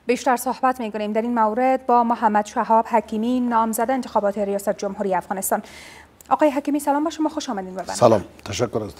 بیشتر صحبت می‌کنیم در این مورد با محمد شهاب حکیمی، نامزد انتخابات ریاست جمهوری افغانستان. آقای حکیمی سلام با شما، خوش آمدین. سلام، تشکر از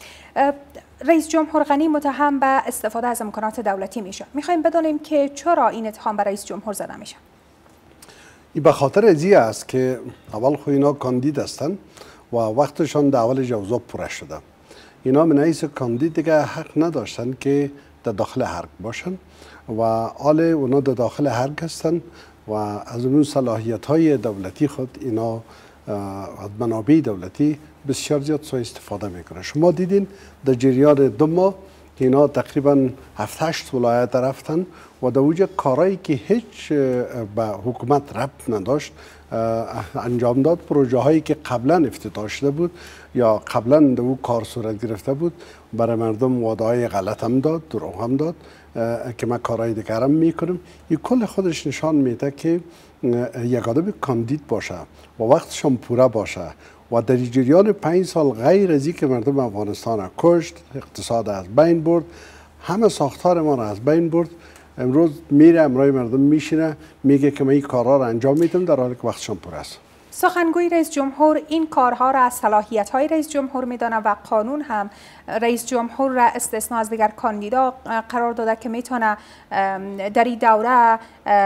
رئیس جمهور غنی متهم به استفاده از امکانات دولتی میشه. میخوایم بدونیم که چرا این اتهام به رئیس جمهور زده میشه؟ این به خاطر ازی است که اول خو اینا کاندید هستن و وقتشان در اول جوزا پوره شده. اینا من حیث کاندید دیگه حق نداشتن که در داخل حرک باشن و حال اونا در داخل حرک هستن و از اون صلاحیت های دولتی خود اینا از منابع دولتی بسیار زیاد سوء استفاده میکنه. شما دیدین در جریان 2 ماه اینا تقریبا 7-8 ولایت رفتن و در اوج کارایی که هیچ به حکومت ربط نداشت انجام داد. پروژه هایی که قبلا افتتاح شده بود یا قبلا در او کار صورت گرفته بود برای مردم وعده های غلط هم داد، دروغ هم داد که ما کارهای دیگر هم میکنیم. این کل خودش نشان میده که یک آدم کاندید باشه و وقتش هم پوره باشه و در جریان 5 سال غیر از که مردم افغانستان را کشت، اقتصاد از بین برد، همه ساختار ما را از بین برد، امروز میره امرای مردم میشینه میگه که من این کارها را انجام میدم در حالی که وقتشان پر است. سخنگوی رئیس جمهور این کارها را از صلاحیت های رئیس جمهور میدانه و قانون هم رئیس جمهور را استثنا از دیگر کاندیدا قرار داده که میتونه در این دوره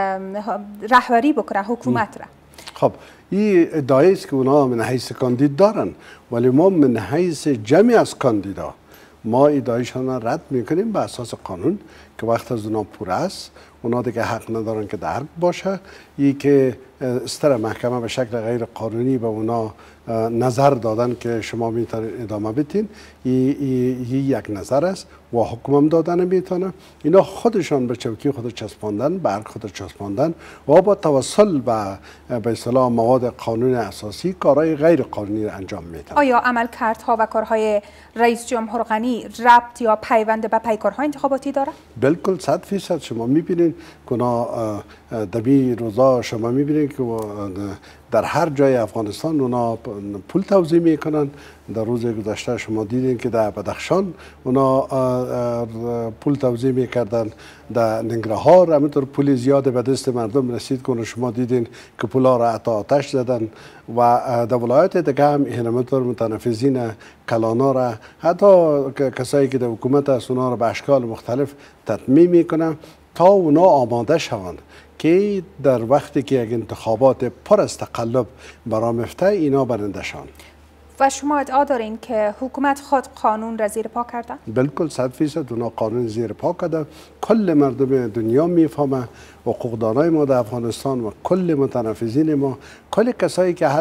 رهبری بکنه حکومت را. خب این ادعایی است که اونا من حیث کاندید دارن، ولی ما من حیث جمعی از کاندیدا ما ادعایشان را رد میکنیم به اساس قانون که وقت از اونا پر است، اونا دیگه حق ندارن که در حرب باشه. ای که استر محکمه به شکل غیر قانونی به اونا نظر دادن که شما میتونید ادامه بدین، یک نظر است و حکم هم دادن میتونه. اینا خودشان به چوکی خود چسباندن، به حق خود چسباندن و با توسل به اصطلاح مواد قانون اساسی کارهای غیر قانونی را انجام میدن. آیا عملکردها و کارهای رئیس جمهور غنی ربط یا پیوند به پیکارهای انتخاباتی داره؟ بالکل 100%. شما میبینید که دبی روزا شما میبینید که در هر جای افغانستان اونا پول توزیع میکنن. در روز گذشته شما دیدین که در بدخشان اونا پول توزیع میکردن، در ننگرهار همینطور پول زیاد به دست مردم رسید که شما دیدین که پولا را آتش زدن و در ولایت دیگه هم همینطور متنفذین کلانا را حتی کسایی که در حکومت هست اونا را به اشکال مختلف تطمیع میکنن تا اونا آماده شوند که در وقتی که یک انتخابات پر از تقلب برآمد میفته اینا برنده شوند. و شما ادعا دارین که حکومت خود قانون را زیر پا کرده؟ بالکل 100% اونا قانون زیر پا کرده. کل مردم دنیا میفهمه، حقوقدانای ما در افغانستان و کل متنفذین ما، کل کسایی که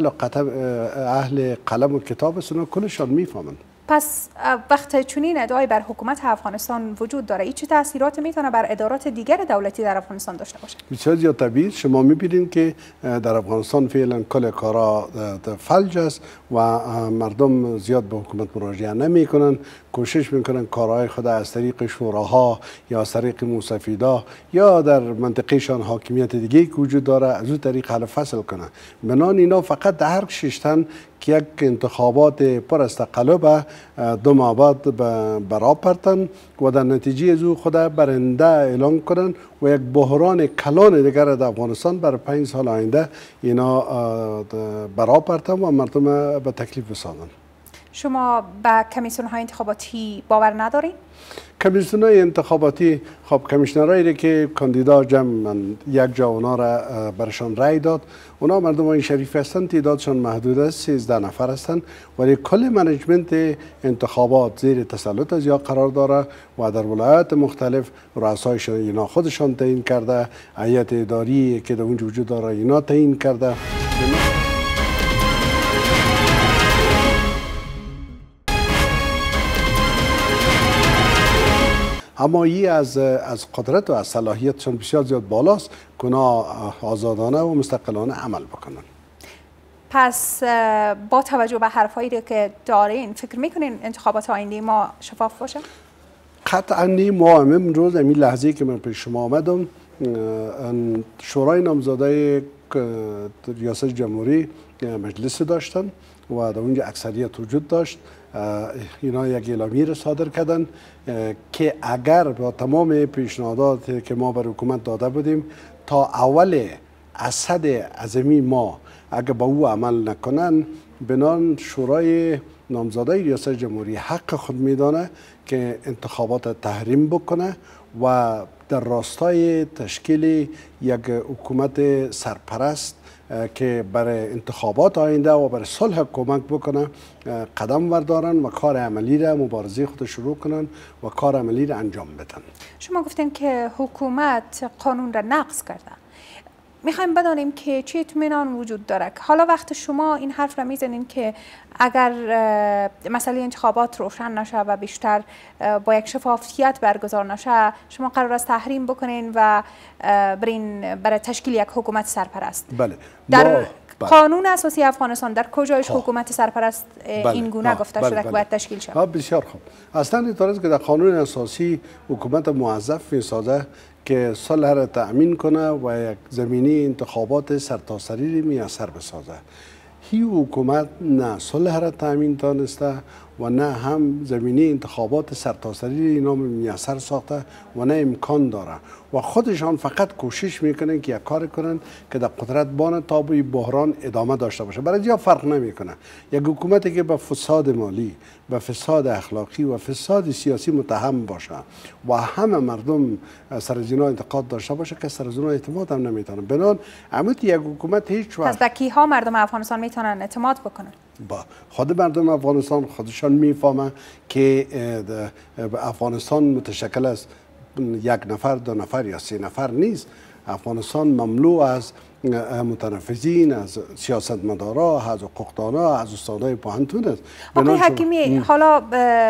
اهل قلم و کتاب هستن کلشان میفهمن. پس وقت چنین ادعای بر حکومت افغانستان وجود داره، این چه تاثیرات میتونه بر ادارات دیگر دولتی در افغانستان داشته باشه؟ بسیار زیاد طبیعی. شما میبینید که در افغانستان فعلا کل کارا فلج است و مردم زیاد به حکومت مراجعه نمیکنن، کوشش میکنن کارهای خود از طریق شوراها یا از طریق موسفیدا یا در منطقهشان حاکمیت دیگه که وجود داره از اون طریق حل فصل کنن. بنان اینا فقط در هر ششتن که یک انتخابات پر از تقلب 2 ماه بعد برا پرتن و در نتیجه از او خود برنده اعلام کنن و یک بحران کلان دیگر در افغانستان برای 5 سال آینده اینا برا پرتن و مردم به تکلیف بسازن. شما به کمیسیون های انتخاباتی باور ندارین؟ کمیسیون های انتخاباتی، خب کمیشنرایی که کاندیدا جمع یک جا اونا را برشان رای داد، اونا مردم های شریف هستند، تعدادشان محدود است، 13 نفر هستند، ولی کل منیجمنت انتخابات زیر تسلط از یا قرار داره و در ولایات مختلف رؤسایشان اینا خودشان تعیین کرده، هیئت اداری که در اونجا وجود داره اینا تعیین کرده. اما این از قدرت و از صلاحیتشان بسیار زیاد بالاست که اونا آزادانه و مستقلانه عمل بکنن. پس با توجه به حرفایی که دارین فکر میکنین انتخابات آینده ما شفاف باشه؟ قطعا ما امروز این لحظه که من پیش شما آمدم شورای نامزدای ریاست جمهوری مجلس داشتن و در اونجا اکثریت وجود داشت. اینا یک اعلامیه را صادر کردن که اگر با تمام پیشنهادات که ما بر حکومت داده بودیم تا اول اسد عظمی ما اگر با او عمل نکنن، بنان شورای نامزدای ریاست جمهوری حق خود میدانه که انتخابات تحریم بکنه و در راستای تشکیل یک حکومت سرپرست که برای انتخابات آینده و برای صلح کمک بکنه قدم بردارن و کار عملی را مبارزه خود شروع کنن و کار عملی را انجام بدن. شما گفتین که حکومت قانون را نقض کرده. میخوایم بدانیم که چه اطمینان وجود داره. حالا وقت شما این حرف را میزنین که اگر مسئله انتخابات روشن نشه و بیشتر با یک شفافیت برگزار نشه، شما قرار است تحریم بکنین و برین برای تشکیل یک حکومت سرپرست. بله. در قانون اساسی افغانستان در کجایش حکومت سرپرست این گونه گفته شده که باید تشکیل شود؟ بسیار خوب. اصلا اینطور است که در قانون اساسی حکومت موظف میسازه که صلح را تأمین کنه و یک زمینی انتخابات سرتاسری را میسر بسازه. هی حکومت نه صلح را تأمین دانسته و نه هم زمینی انتخابات سرتاسری اینا میسر ساخته و نه امکان داره و خودشان فقط کوشش میکنن که یک کار کنن که در قدرت بانه تا به بحران ادامه داشته باشه. برای جا فرق نمیکنه یک حکومتی که به فساد مالی، به فساد اخلاقی و فساد سیاسی متهم باشه و همه مردم سر از اینا انتقاد داشته باشه که سر از اینا اعتماد هم نمیتونه. بنان عموت یک حکومت هیچ وقت پس به کیها مردم افغانستان میتونن اعتماد بکنن؟ با خود مردم افغانستان خودشان میفهمه که افغانستان متشکل از یک نفر، دو نفر یا سه نفر نیست. افغانستان مملو از متنفذین، از سیاستمدارا، از حقوقدانا، از استادای پوهنتون است. آقای حکیمی، حالا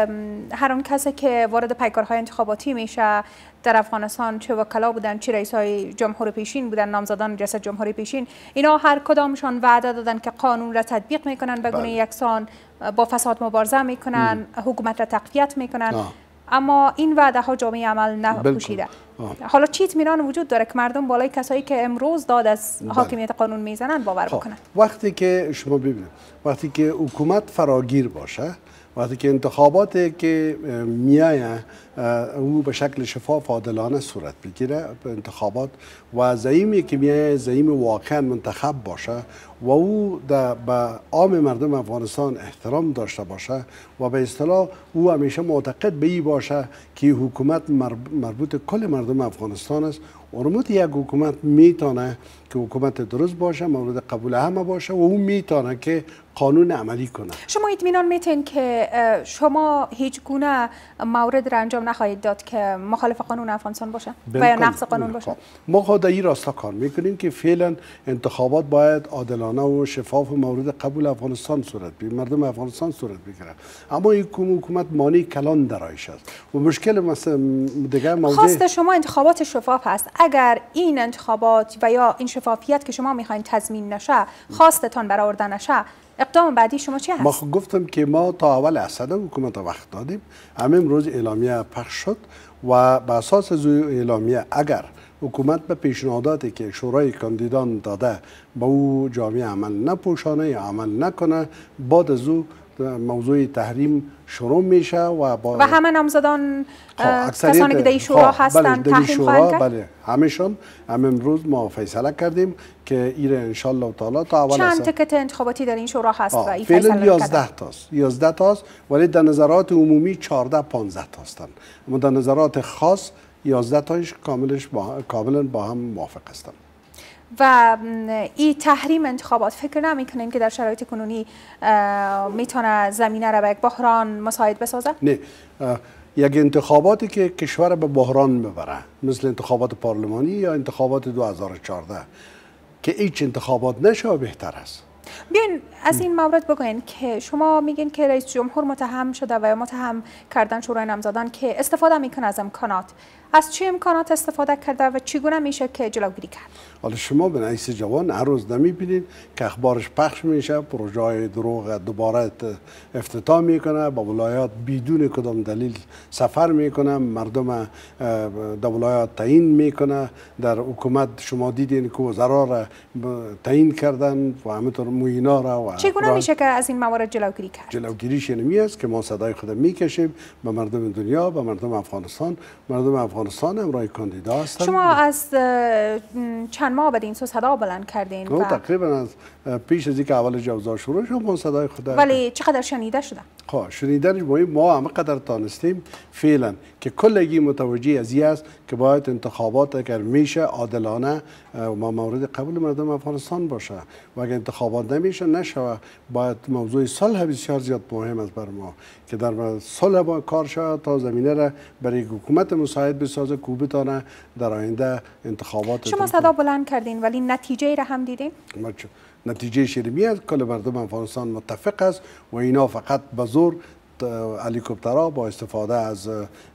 هر اون کسی که وارد پیکارهای انتخاباتی میشه در افغانستان، چه وکلا بودن، چه رئیسای جمهور پیشین بودن، نامزدان ریاست جمهوری پیشین، اینا هر کدامشان وعده دادن که قانون را تطبیق میکنن به گونه یکسان، با فساد مبارزه میکنن، حکومت را تقویت میکنن. اما این وعده ها جامعه عمل نپوشیده. حالا چی اطمینان وجود داره که مردم بالای کسایی که امروز داد از حاکمیت قانون میزنن باور بکنن؟ وقتی که شما ببینید، وقتی که حکومت فراگیر باشه، وقتی که انتخاباتی که میایه او به شکل شفاف عادلانه صورت بگیره انتخابات و زعیمی که میایه زعیم واقعا منتخب باشه و او به عام مردم افغانستان احترام داشته باشه و به اصطلاح او همیشه معتقد به این باشه که حکومت مربوط کل مردم افغانستان است، ارموت یک حکومت میتونه که حکومت درست باشه، مورد قبول همه باشه و او میتونه که قانون عملی کنه. شما اطمینان میتین که شما هیچ گونه مورد را انجام نخواهید داد که مخالف قانون افغانستان باشه و یا نقض قانون باشه؟ ما خود این راستا کار میکنیم که فعلا انتخابات باید عادلانه و شفاف و مورد قبول افغانستان صورت بگیره، مردم افغانستان صورت بگیره. اما این حکومت مانع کلان درایش است و مشکل مثلا دیگه موضوع خواست شما انتخابات شفاف هست. اگر این انتخابات و یا این شفافیت که شما میخواین تضمین نشه، خواستتان برآورده نشه، اقدام بعدی شما چی هست؟ ما گفتم که ما تا اول اسد حکومت وقت دادیم. امروز اعلامیه پخش شد و به اساس از اعلامیه اگر حکومت به پیشنهاداتی که شورای کاندیدان داده با او جامعه عمل نپوشانه یا عمل نکنه، بعد از او موضوع تحریم شروع میشه و همه نامزدان کسانی که در شورا هستند تحریم خواهند کرد؟ بله، همشون. امروز ما فیصله کردیم که ایره ان شاء الله تعالی تا اول چند تکت انتخاباتی در این شورا هست و این فعلا فیصله 11 تاست 11 تاست، ولی در نظرات عمومی 14 15 تاستن. اما در نظرات خاص 11 تایش کاملا با هم موافق هستن. و این تحریم انتخابات فکر نمی‌کنین که در شرایط کنونی میتونه زمینه را به یک بحران مساعد بسازه؟ نه، یک انتخاباتی که کشور به بحران ببره، مثل انتخابات پارلمانی یا انتخابات 2014 که هیچ انتخابات نشه بهتر است. بیاین از این مورد بگوین که شما میگین که رئیس جمهور متهم شده و متهم کردن شورای نامزدان که استفاده میکنه از امکانات. از چه امکانات استفاده کرده و چگونه میشه که جلوگیری کرد؟ حالا شما به نحیث جوان هر روز نمیبینید که اخبارش پخش میشه، پروژه های دروغ دوباره افتتاح میکنه، با ولایات بدون کدام دلیل سفر میکنه، مردم در ولایات تعیین میکنه. در حکومت شما دیدین که وزرا را تعیین کردن و همینطور موینا را. و چگونه میشه که از این موارد جلوگیری کرد؟ جلوگیریش اینمی است که ما صدای خود میکشیم به مردم دنیا، به مردم افغانستان. مردم افغانستان امرای کاندیدا هستند. شما از چند ماه بعد این صدا بلند کردین و تقریبا از پیش از اینکه اول جوزا شروع شد ما صدای خود. ولی چقدر شنیده شده؟ خب شنیدنش مهم. ما همه قدر تانستیم فعلا که کلگی متوجه از این است که باید انتخابات اگر میشه عادلانه و مورد قبول مردم افغانستان باشه و اگر انتخابات نمیشه نشه. باید موضوع صلح بسیار زیاد مهم است بر ما که در صلح با کار شود تا زمینه را برای حکومت مساعد بسازه که بتونه در آینده انتخابات. شما صدا بلند کردین ولی نتیجه را هم دیدین؟ نتیجه شیرمی است. کل مردم افغانستان متفق است و اینا فقط به زور هلیکوپترها با استفاده از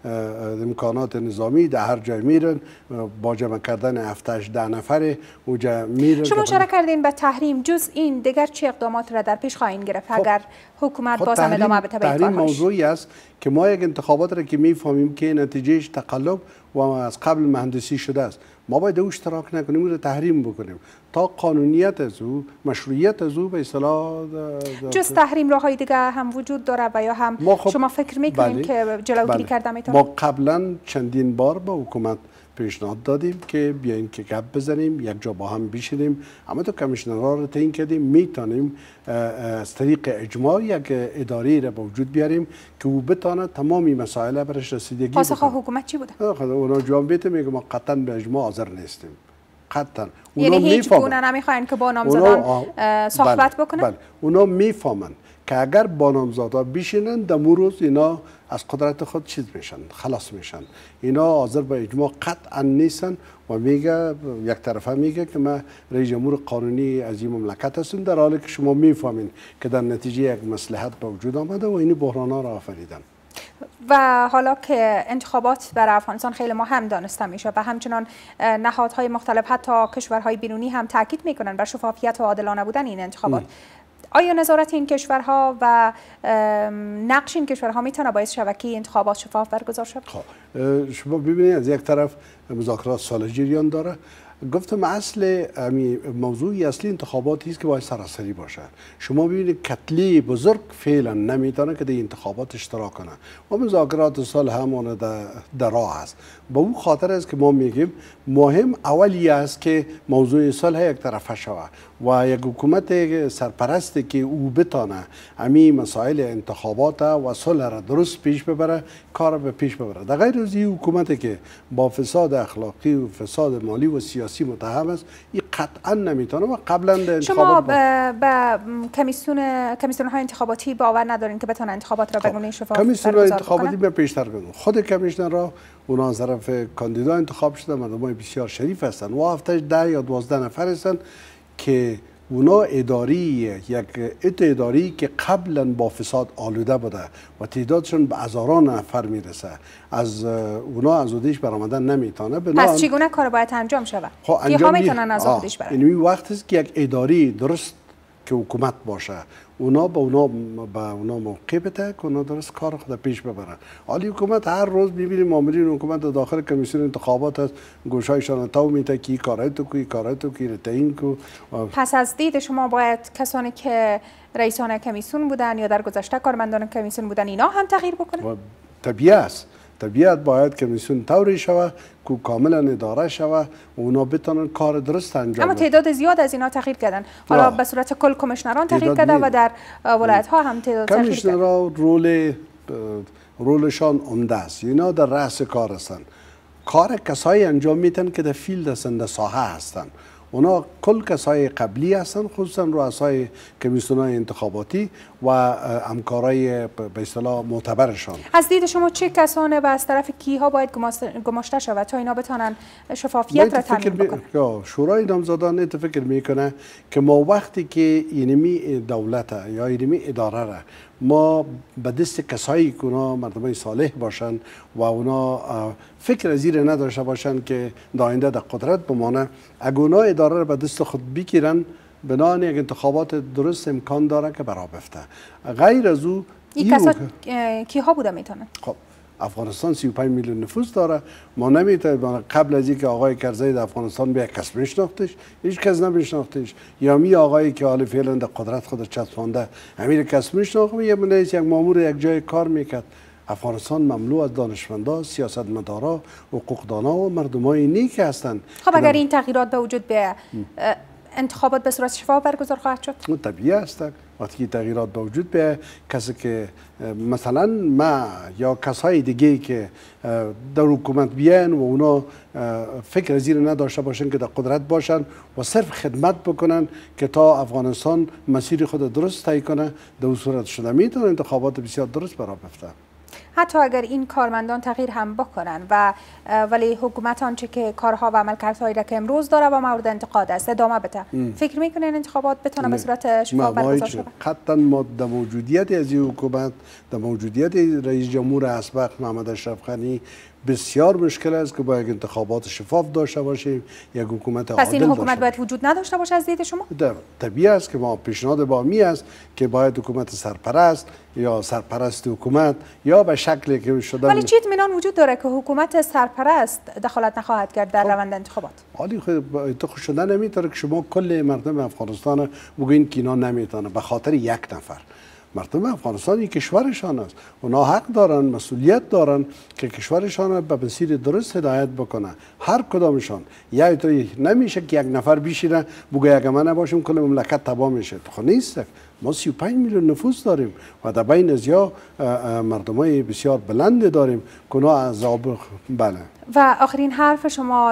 امکانات نظامی در هر جای میرن با جمع کردن 7-10 نفر اونجا میرن. شما اشاره کردین به تحریم. جز این دیگر چه اقدامات را در پیش خواهید گرفت اگر حکومت باز هم ادامه بده؟ تحریم موضوعی است که ما یک انتخابات را که میفهمیم که نتیجهش تقلب و از قبل مهندسی شده است، ما باید او اشتراک نکنیم، او را تحریم بکنیم تا قانونیت از او، مشروعیت از او به اصطلاح. جز تحریم راههای دیگه هم وجود داره و یا هم شما فکر میکنیم که جلوگیری کرده میتونه؟ ما قبلا چندین بار به حکومت پیشنهاد دادیم که بیاین که گپ بزنیم، یک جا با هم بشینیم، اما تو کمیشنرها رو تعیین کردیم میتونیم از طریق اجماع یک اداره را به وجود بیاریم که او بتونه تمامی مسائل برش رسیدگی بکنه. پاسخ حکومت چی بوده؟ اونا جواب بده میگه ما قطعا به اجماع حاضر نیستیم. قطعا. یعنی هیچ گونه نمیخواین که با نامزدان صحبت بکنن؟ بله. اونا میفهمن که اگر با نامزدا بشینن دمو روز اینا از قدرت خود چیز میشن، خلاص میشن. اینا حاضر به اجماع قطعا نیستن و میگه یک طرفه میگه که ما رئیس جمهور قانونی از این مملکت هستیم، در حالی که شما میفهمین که در نتیجه یک مصلحت به وجود آمده و این بحرانا را آفریدن. و حالا که انتخابات برای افغانستان خیلی مهم دانسته میشه و همچنان نهادهای مختلف حتی کشورهای بیرونی هم تاکید میکنن بر شفافیت و عادلانه بودن این انتخابات، آیا نظارت این کشورها و نقش این کشورها میتونه باعث شود که انتخابات شفاف برگزار شود؟ خب شما ببینید از یک طرف مذاکرات سال جریان داره. گفتم اصل موضوعی اصلی انتخاباتی است که باید سراسری باشه. شما ببینید کتلی بزرگ فعلا نمیتونه که در انتخابات اشتراک کنه و مذاکرات صلح همون در راه است. به اون خاطر است که ما میگیم مهم اولی است که موضوع صلح یک طرفه شود و یک حکومت سرپرستی که او بتونه همین مسائل انتخابات و صلح را درست پیش ببره، کار به پیش ببره. در غیر از این حکومتی که با فساد اخلاقی و فساد مالی و سیاسی متهم است، این قطعا نمیتونه و قبلا انتخابات. شما به کمیسیون های انتخاباتی باور ندارین که بتونه انتخابات را به گونه شفاف کمیسیون انتخاباتی به پیشتر کنه. خود کمیشنرها اونا از طرف کاندیدا انتخاب شده، مردمای بسیار شریف هستند و هفتهش 10 یا 12 نفر هستند که اونا اداری که قبلا با فساد آلوده بوده و تعدادشون به هزاران نفر میرسه، از اونا از اودیش برآمدن نمیتونه. پس چگونه کار باید انجام شود؟ کیها میتونن از اودیش برن؟ این وقت است که یک اداری درست که حکومت باشه، اونا به اونا موقع بده که اونا درست کار خود پیش ببرن. حالی حکومت هر روز می‌بینیم مامورین حکومت داخل کمیسیون انتخابات هست، گوشایشان تاو میته که کارای تو کی تعیین کو. پس از دید شما باید کسانی که رئیسان کمیسیون بودن یا در گذشته کارمندان کمیسیون بودن اینا هم تغییر بکنن؟ طبیعت باید کمیسیون طوری شود که کاملا اداره شود و اونا بتونن کار درست انجام بدن. اما تعداد زیاد از اینا تغییر کردن. حالا به صورت کل کمیشنران تغییر کردن و در ولایت ها هم تعداد تغییر کردن. کمیشنرها رولشان عمده است. اینا در رأس کار هستند. کار کسایی انجام میدن که در فیلد هستند، در ساحه هستند. اونا کل کسای قبلی هستن، خصوصا رؤسای کمیسیون‌های انتخاباتی و همکارای به اصطلاح معتبرشان. از دید شما چه کسانه و از طرف کیها باید گماشته شود تا اینا بتونن شفافیت را تامین بکنن؟ شورای نامزدان فکر میکنه که ما وقتی که اینمی دولت یا اینمی اداره را ما به دست کسایی که اونا مردمای صالح باشن و اونا فکر زیر نداشته باشن که در آینده در قدرت بمانه، اگه اونا اداره رو به دست خود بگیرن، بنابراین یک انتخابات درست امکان داره که برا بفته. غیر از او این کسا کیها بوده میتونن؟ خب افغانستان 35 میلیون نفوس داره. ما نمیتونیم قبل از اینکه آقای کرزی در افغانستان به یک کس میشناختش، هیچ کس نمیشناختش، یا می آقایی که حال فعلا در قدرت خود چسبانده همین کس میشناخت، یه منیس یک مامور یک جای کار میکرد. افغانستان مملو از دانشمندا، سیاستمدارا، حقوقدانا و مردمای نیک هستند. خب اگر این تغییرات به وجود بیاید، انتخابات به صورت شفاف برگزار خواهد شد؟ طبیعی است. وقتی تغییرات به وجود بیاید، کسی که مثلا ما یا کسای دیگه که در حکومت بیان و اونا فکر زیر نداشته باشن که در قدرت باشن و صرف خدمت بکنن که تا افغانستان مسیر خود درست طی کنه، در صورت شده میتونه انتخابات بسیار درست برا بفته. حتی اگر این کارمندان تغییر هم بکنن ولی حکومت آنچه که کارها و عملکردهایی را که امروز داره و مورد انتقاد است ادامه بده، فکر میکنین انتخابات بتونه به صورت شفاف برگزار شود؟ قطعا ما در موجودیت از این حکومت، در موجودیت رئیس جمهور اسبق محمد اشرف غنی، بسیار مشکل است که با یک انتخابات شفاف داشته باشیم، یک حکومت عادل. پس این حکومت باید وجود نداشته باشه از دید شما؟ طبیعی است که ما پیشنهاد با می است که باید حکومت سرپرست یا سرپرست حکومت یا به شکلی که شده. ولی چی اطمینان وجود داره که حکومت سرپرست دخالت نخواهد کرد در روند انتخابات؟ حالی تو خوش شده نمیتونه که شما کل مردم افغانستان بگوین که اینا نمیتونه به خاطر یک نفر. مردم افغانستان یک کشورشان است. اونا حق دارن، مسئولیت دارن که کشورشان به مسیر درست هدایت بکنه. هر کدامشان. یا تو نمیشه که یک نفر بشینه بگه اگه من نباشم کل مملکت تباه میشه. خب نیست. ما 35 میلیون نفوس داریم و در بین ازیا مردمای بسیار بلند داریم که اونا عذاب بله. و آخرین حرف شما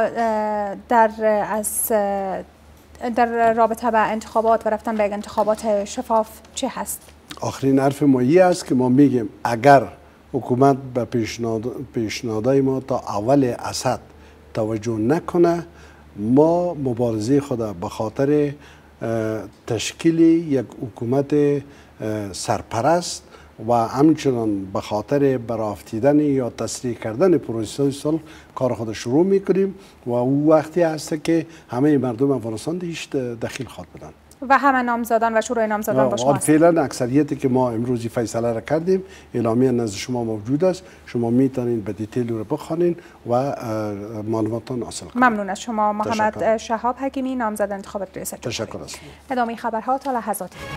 در رابطه با انتخابات و رفتن به انتخابات شفاف چه هست؟ آخرین حرف ما است که ما میگیم اگر حکومت به پیشنهادهای ما تا اول اسد توجه نکنه، ما مبارزه خود به خاطر تشکیل یک حکومت سرپرست و همچنان به خاطر برافتیدن یا تسریع کردن پروسه صلح کار خود شروع میکنیم و او وقتی هست که همه مردم افغانستان هیچ دخیل خواد بدن و همه نامزدان و شروع نامزدان با شما هست. فعلا اکثریتی که ما امروزی فیصله را کردیم، اعلامیه نزد شما موجود است، شما میتونین به دیتیل رو بخوانین و معلوماتون حاصل کنین. ممنون از شما محمد شهاب حکیمی، نامزد انتخابات ریاست جمهوری. تشکر است. ادامه خبرها تا لحظاتی.